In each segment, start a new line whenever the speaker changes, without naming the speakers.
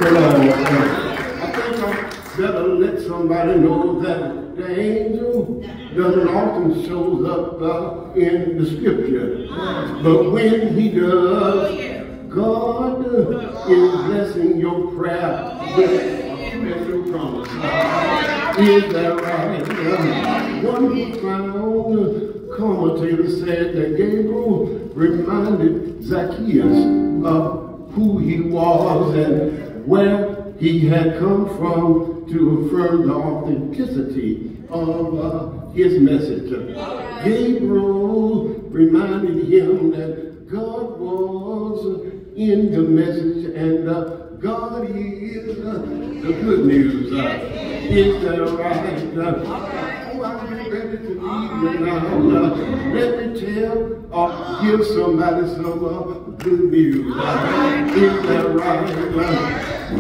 the Lord. I think I better let somebody know that the angel doesn't often show up in the scripture. But when he does, God is blessing your prayer with a special promise. Is that right? One profound commentator said that Gabriel reminded Zacchaeus of who he was and where he had come from to affirm the authenticity of his message. Gabriel reminded him that God was in the message and God is the good news. Is that right? I'm ready to leave you now. Let me give somebody some good news. Is that right?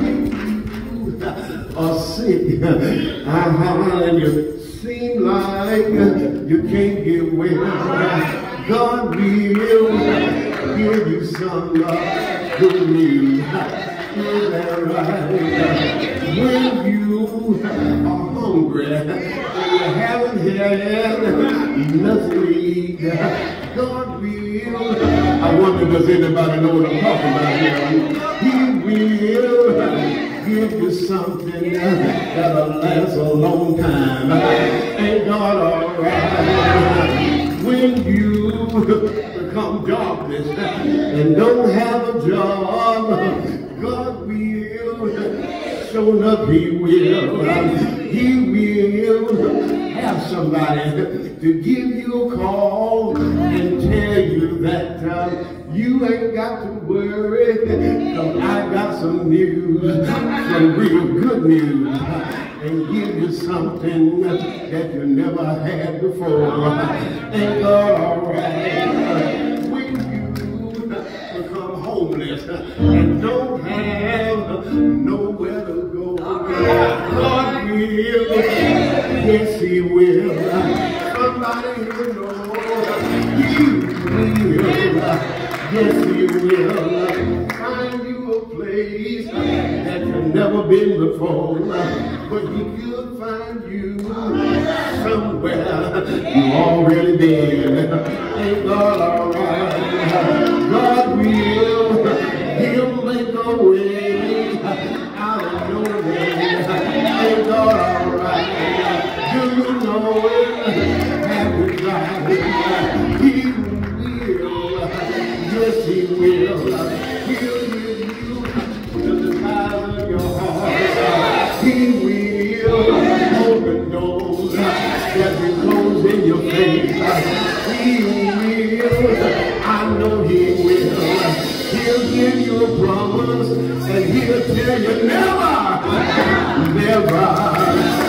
Or sick, and you seem like you can't get well. God will give you some good news. Is that right? When you are hungry and you haven't had nothing to eat, God will. I wonder, does anybody know what I'm talking about here? He will give you something that'll last a long time. Ain't God all right? When you become jobless and don't have a job, God will. Show enough he will. He will have somebody to give you a call and tell you that you ain't got to worry, because I got some news, some real good news, and give you something that you never had before. Ain't God all right? When you become homeless and don't have nowhere to go, God will. Yes, he will. Somebody here knows he will. Yes, he will. Find you a place that you've never been before, but he could find you somewhere you already been. Ain't God all right? God will. He'll make a way out of no way. Ain't God all right? Do you know it? Have you tried it? He will. Yes, he will. He'll give you the desires of your heart. He will open doors that be closed in your face. He will. I know he will. He'll give you a promise and he'll tell you never, never.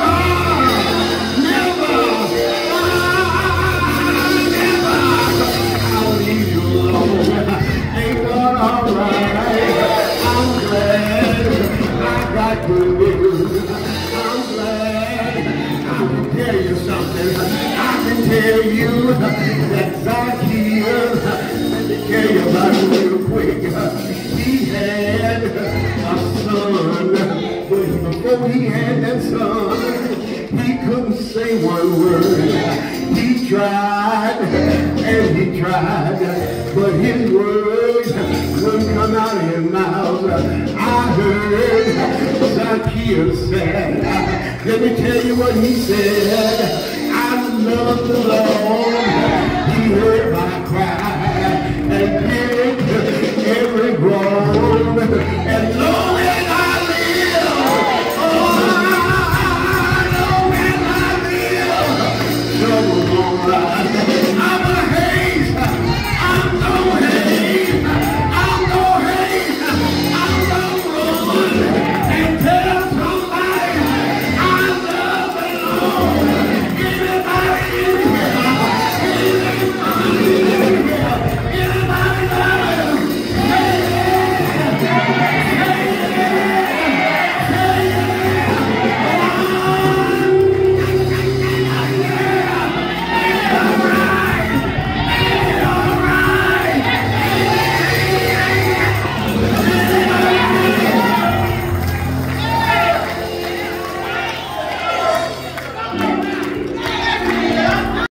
Tell you that Zacchaeus, let me tell you about it real quick. He had a son, but before he had that son, he couldn't say one word. He tried and he tried, but his words wouldn't come out of his mouth. I heard Zacchaeus say, let me tell you what he said. I love the Lord, he heard my cry.